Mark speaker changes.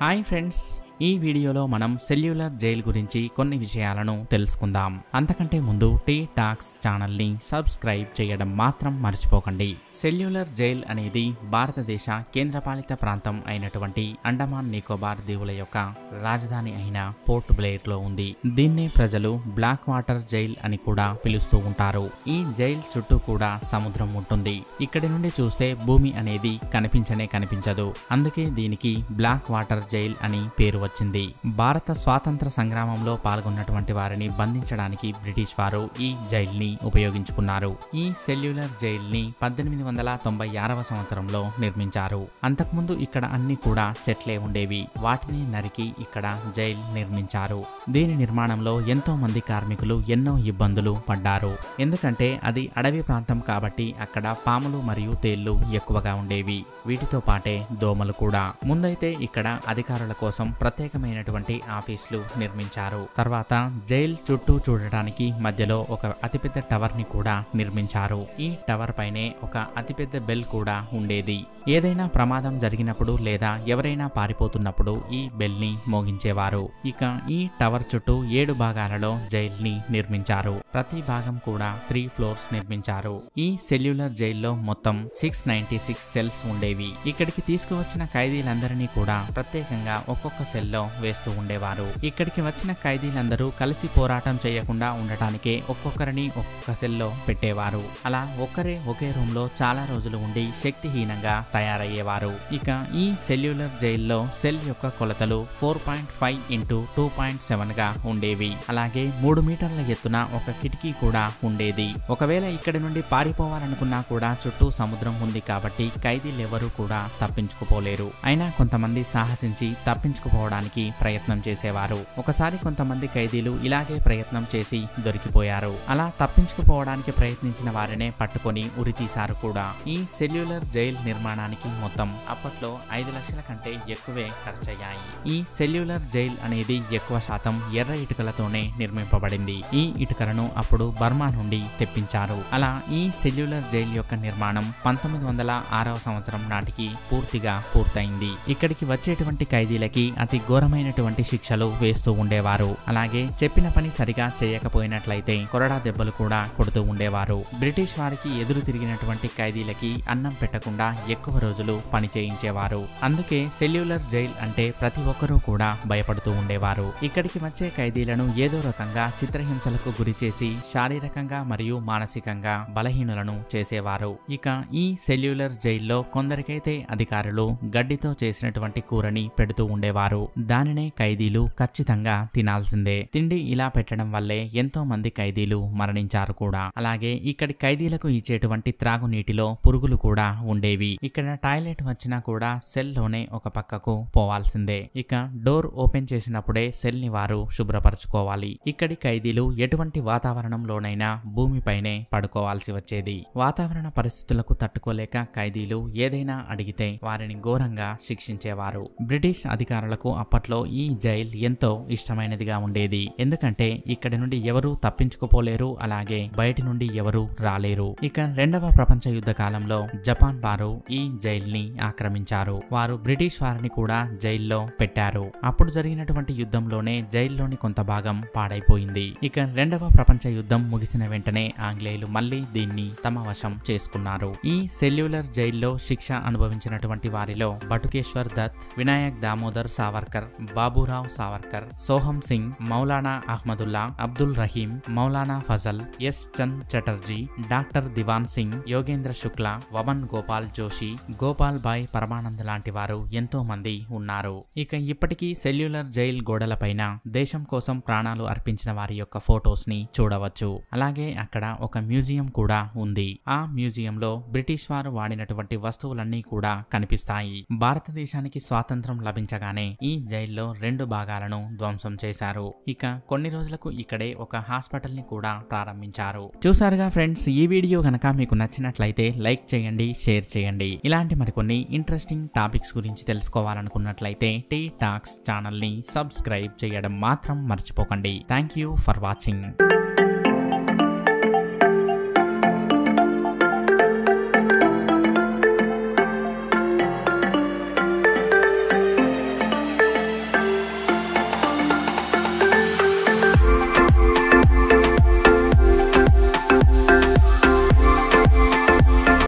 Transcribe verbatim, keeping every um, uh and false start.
Speaker 1: Hi friends, ఈ వీడియోలో మనం సెల్యులర్ జైల్ గురించి కొన్ని విషయాలను తెలుసుకుందాం. అంతకంటే ముందు టీ టాక్స్ ఛానల్ని సబ్స్క్రైబ్ చేయడం మాత్రం మర్చిపోకండి. సెల్యులర్ జైల్ అనేది భారతదేశ కేంద్రపాలిత ప్రాంతం అయినటువంటి అండమాన్ నికోబార్ దీవుల యొక్క రాజధాని అయిన పోర్ట్ బ్లెయిర్ లో ఉంది. దీన్నే ప్రజలు బ్లాక్ వాటర్ జైల్ అని కూడా పిలుస్తూ ఉంటారు. ఈ జైల్ చుట్టూ కూడా సముద్రం ఉంటుంది. ఇక్కడి నుండి చూస్తే భూమి అనేది కనిపించనే కనిపించదు. అందుకే దీనికి బ్లాక్ వాటర్ జైల్ అని పేరు వచ్చింది. భారత స్వాతంత్ర సంగ్రామంలో పాల్గొన్నటువంటి వారిని బంధించడానికి బ్రిటిష్ వారు ఈ జైల్ ని ఉపయోగించుకున్నారు. ఈ సెల్యులర్ జైల్ ని పద్దెనిమిది వందల తొంభై ఆరవ సంవత్సరంలో నిర్మించారు. అంతకుముందు ఇక్కడ అన్ని కూడా చెట్లే ఉండేవి. వాటిని నరికి ఇక్కడ జైల్ నిర్మించారు. దీని నిర్మాణంలో ఎంతో మంది కార్మికులు ఎన్నో ఇబ్బందులు పడ్డారు. ఎందుకంటే అది అడవి ప్రాంతం కాబట్టి అక్కడ పాములు మరియు తేళ్లు ఎక్కువగా ఉండేవి. వీటితో పాటే దోమలు కూడా. ముందైతే ఇక్కడ అధికారుల కోసం ప్రత్యేకమైనటువంటి ఆఫీసులు నిర్మించారు. తర్వాత జైల్ చుట్టూ చూడటానికి మధ్యలో ఒక అతిపెద్ద టవర్ ని కూడా నిర్మించారు. ఈ టవర్ పైనే ఒక అతిపెద్ద బెల్ కూడా ఉండేది. ఏదైనా ప్రమాదం జరిగినప్పుడు లేదా ఎవరైనా పారిపోతున్నప్పుడు ఈ బెల్ ని మోగించేవారు. ఇక ఈ టవర్ చుట్టూ ఏడు భాగాలలో జైల్ ని నిర్మించారు. ప్రతి భాగం కూడా త్రీ ఫ్లోర్స్ నిర్మించారు. ఈ సెల్యులర్ జైల్లో మొత్తం సిక్స్ నైన్టీ సిక్స్ సెల్స్ ఉండేవి. ఇక్కడికి తీసుకువచ్చిన ఖైదీలందరినీ కూడా ప్రత్యేకంగా ఒక్కొక్క సెల్లో వేస్తూ ఉండేవారు. ఇక్కడికి వచ్చిన ఖైదీలందరూ కలిసి పోరాటం చేయకుండా ఉండటానికే ఒక్కొక్కరిని ఒక్కొక్క సెల్లో పెట్టేవారు. అలా ఒక్కరే ఒకే రూమ్ లో చాలా రోజులు ఉండి శక్తిహీనంగా తయారయ్యేవారు. ఇక ఈ సెల్యులర్ జైల్లో సెల్ యొక్క కొలతలు four point five into two point seven గా ఉండేవి. అలాగే మూడు మీటర్ల ఎత్తున ఒక కిటికీ కూడా ఉండేది. ఒకవేళ ఇక్కడి నుండి పారిపోవాలనుకున్నా కూడా చుట్టూ సముద్రం ఉంది కాబట్టి ఖైదీలెవరూ కూడా తప్పించుకుపోలేరు. అయినా కొంతమంది సాహసించి తప్పించుకుపోవడానికి ప్రయత్నం చేసేవారు. ఒకసారి కొంతమంది ఖైదీలు ఇలాగే ప్రయత్నం చేసి దొరికిపోయారు. అలా తప్పించుకుపోవడానికి ప్రయత్నించిన వారినే పట్టుకొని ఉరితీశారు కూడా. ఈ సెల్యులర్ జైల్ నిర్మాణానికి మొత్తం అప్పట్లో ఐదు లక్షల కంటే ఎక్కువే ఖర్చయ్యాయి. ఈ సెల్యులర్ జైల్ అనేది ఎక్కువ శాతం ఎర్ర ఇటుకలతోనే నిర్మింపబడింది. ఈ ఇటుకలను అప్పుడు బర్మా నుండి తెప్పించారు. అలా ఈ సెల్యులర్ జైల్ యొక్క నిర్మాణం పంతొమ్మిది వందల ఆరవ సంవత్సరం నాటికి పూర్తిగా పూర్తయింది. ఇక్కడికి వచ్చేటువంటి ఖైదీలకి అతి ఘోరమైనటువంటి శిక్షలు వేస్తూ ఉండేవారు. అలాగే చెప్పిన పని సరిగా చేయకపోయినట్లయితే కొరడా దెబ్బలు కూడా కొడుతూ ఉండేవారు. బ్రిటిష్ వారికి ఎదురు తిరిగినటువంటి ఖైదీలకి అన్నం పెట్టకుండా ఎక్కువ రోజులు పని చేయించేవారు. అందుకే సెల్యులర్ జైల్ అంటే ప్రతి ఒక్కరూ కూడా భయపడుతూ ఉండేవారు. ఇక్కడికి వచ్చే ఖైదీలను ఏదో రకంగా చిత్రహింసలకు గురి చేసి శారీరకంగా మరియు మానసికంగా బలహీనులను చేసేవారు. ఇక ఈ సెల్యులర్ జైల్లో కొందరికైతే అధికారులు గడ్డితో చేసినటువంటి కూరని పెడుతూ ఉండేవారు. దానినే ఖైదీలు ఖచ్చితంగా తినాల్సిందే. తిండి ఇలా పెట్టడం వల్లే ఎంతో మంది ఖైదీలు మరణించారు కూడా. అలాగే ఇక్కడి ఖైదీలకు ఇచ్చేటువంటి త్రాగునీటిలో పురుగులు కూడా ఉండేవి. ఇక్కడ టాయిలెట్ వచ్చినా కూడా సెల్ లోనే ఒక పక్కకు పోవాల్సిందే. ఇక డోర్ ఓపెన్ చేసినప్పుడే సెల్ ని వారు శుభ్రపరచుకోవాలి. ఇక్కడి ఖైదీలు ఎటువంటి వాతావరణంలోనైనా భూమిపైనే పడుకోవాల్సి వచ్చేది. వాతావరణ పరిస్థితులకు తట్టుకోలేక ఖైదీలు ఏదైనా అడిగితే వారిని ఘోరంగా శిక్షించేవారు. బ్రిటిష్ అధికారులకు అప్పట్లో ఈ జైల్ ఎంతో ఇష్టమైనదిగా ఉండేది. ఎందుకంటే ఇక్కడి నుండి ఎవరు తప్పించుకుపోలేరు. అలాగే బయటి నుండి ఎవరు రాలేరు. ఇక రెండవ ప్రపంచ యుద్ధ కాలంలో జపాన్ వారు ఈ జైల్ ని ఆక్రమించారు. వారు బ్రిటిష్ వారిని కూడా జైల్లో పెట్టారు. అప్పుడు జరిగినటువంటి యుద్ధంలోనే జైల్లోని కొంత భాగం పాడైపోయింది. ఇక రెండవ ప్రపంచ యుద్ధం ముగిసిన వెంటనే ఆంగ్లేయులు మళ్లీ దీన్ని తమ వశం చేసుకున్నారు. ఈ సెల్యులర్ జైల్లో శిక్ష అనుభవించినటువంటి వారిలో బటుకేశ్వర్ దత్, వినాయక్ దామోదర్ సావర్కర్, బాబురావ్ సావర్కర్, సోహం సింగ్, మౌలానా అహ్మదుల్లా, అబ్దుల్ రహీం, మౌలానా ఫజల్, ఎస్ చంద్ చటర్జీ, డాక్టర్ దివాన్ సింగ్, యోగేంద్ర శుక్లా, వమన్ గోపాల్ జోషి, గోపాల్ బాయ్ పరమానంద్ లాంటి వారు ఎంతో మంది ఉన్నారు. ఇక ఇప్పటికీ సెల్యులర్ జైల్ గోడలపైన దేశం కోసం ప్రాణాలు అర్పించిన వారి యొక్క ఫొటోస్ ని చూడవచ్చు. అలాగే అక్కడ ఒక మ్యూజియం కూడా ఉంది. ఆ మ్యూజియంలో బ్రిటిష్ వారు వాడినటువంటి వస్తువులన్నీ కూడా కనిపిస్తాయి. భారతదేశానికి స్వాతంత్రం లభించగానే ఈ జైల్లో రెండు భాగాలను ధ్వంసం చేశారు. ఇక కొన్ని రోజులకు ఇక్కడే ఒక హాస్పిటల్ ని కూడా ప్రారంభించారు. చూసారుగా ఫ్రెండ్స్, ఈ వీడియో గనక మీకు నచ్చినట్లయితే లైక్ చేయండి, షేర్ చేయండి. ఇలాంటి మరికొన్ని ఇంట్రెస్టింగ్ టాపిక్స్ గురించి తెలుసుకోవాలనుకున్నట్లయితే టీ టాక్స్ ఛానల్ ని సబ్స్క్రైబ్ చేయడం మాత్రం మర్చిపోకండి. Thank you for watching.